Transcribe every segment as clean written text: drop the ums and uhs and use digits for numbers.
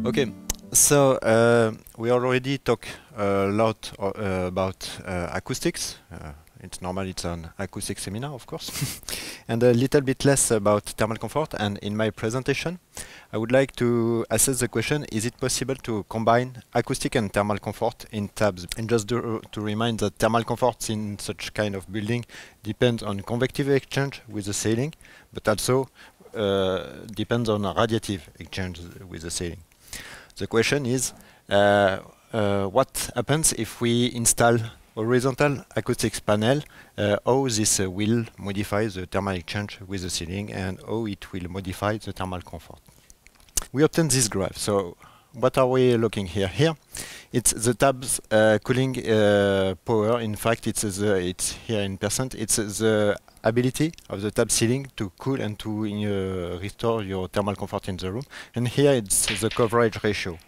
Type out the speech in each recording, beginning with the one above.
Okay, so we already talked a lot about acoustics. It's normal, it's an acoustic seminar, of course, and a little bit less about thermal comfort. And in my presentation, I would like to assess the question, is it possible to combine acoustic and thermal comfort in tabs? And just to remind that thermal comfort in such kind of building depends on convective exchange with the ceiling, but also depends on a radiative exchange with the ceiling. The question is, what happens if we install horizontal acoustics panel, how this will modify the thermal exchange with the ceiling and how it will modify the thermal comfort. We obtain this graph. So what are we looking here? Here, it's the tab's cooling power. In fact, it's here in percent. It's the ability of the tab ceiling to cool and to restore your thermal comfort in the room. And here it's the coverage ratio.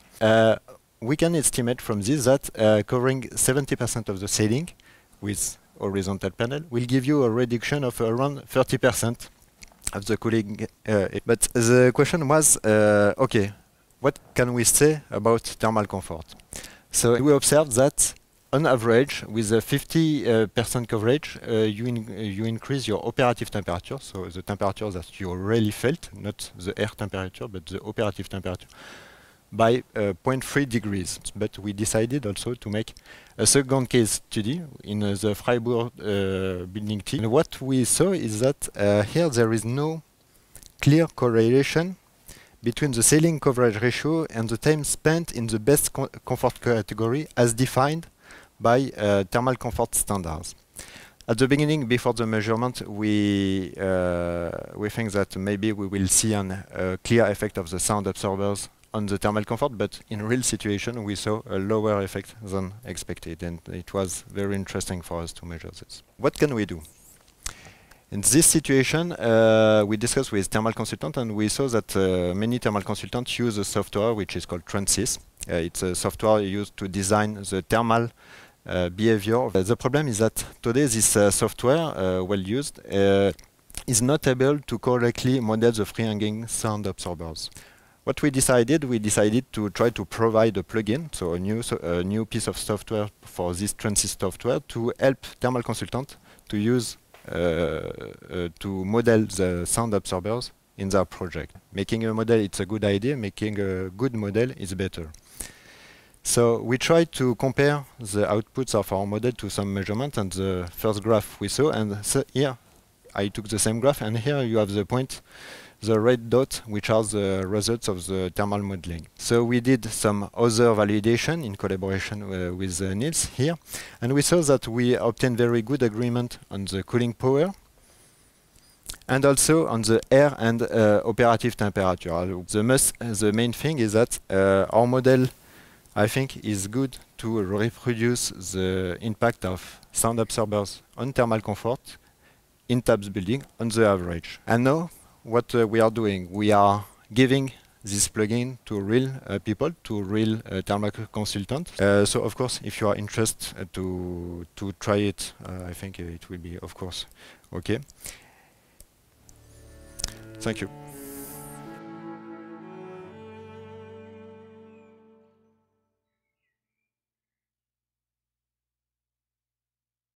We can estimate from this that covering 70% of the ceiling with horizontal panel will give you a reduction of around 30% of the cooling. But the question was, okay, what can we say about thermal comfort? So we observed that on average, with a 50% coverage, you increase your operative temperature, so the temperature that you really felt, not the air temperature, but the operative temperature, by 0.3 degrees. But we decided also to make a second case study in the Freiburg building T. And what we saw is that here there is no clear correlation between the ceiling coverage ratio and the time spent in the best comfort category as defined by thermal comfort standards. At the beginning, before the measurement, we think that maybe we will see a clear effect of the sound absorbers on the thermal comfort, but in real situation we saw a lower effect than expected, and it was very interesting for us to measure this. What can we do? In this situation, we discussed with thermal consultant, and we saw that many thermal consultants use a software which is called Transys. It's a software used to design the thermal behavior. The problem is that today this software, well used, is not able to correctly model the free-hanging sound absorbers. What we decided to try to provide a plugin, so a new piece of software for this Transys software to help thermal consultant to use to model the sound absorbers in their project. Making a model, it's a good idea. Making a good model is better. So we tried to compare the outputs of our model to some measurement, and the first graph we saw, and so here I took the same graph, and here you have the point, the red dot, which are the results of the thermal modeling. So we did some other validation in collaboration with Niels here, and we saw that we obtained very good agreement on the cooling power and also on the air and operative temperature. The main thing is that our model, I think, is good to reproduce the impact of sound absorbers on thermal comfort in tabs building on the average. And now, what we are doing, we are giving this plugin to real people, to real thermal consultants. So of course, if you are interested to try it, I think it will be, of course, okay. Thank you.